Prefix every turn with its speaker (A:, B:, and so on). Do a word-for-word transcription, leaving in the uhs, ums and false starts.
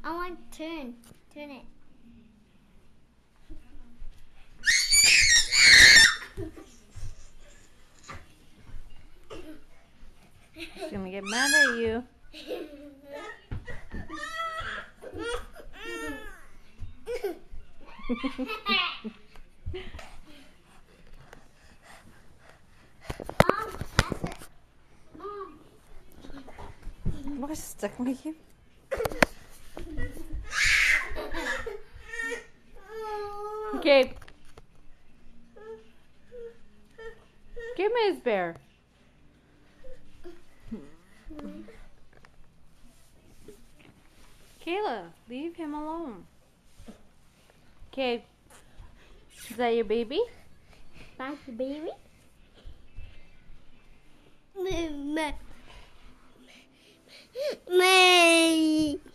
A: I want to turn. Turn it.
B: She's gonna get mad at you.
A: Mom, pass it. Mom.
B: What's stuck with you? Okay. Give me his bear. Kayla, leave him alone. Okay. Is that your baby?
A: That's the baby. Me.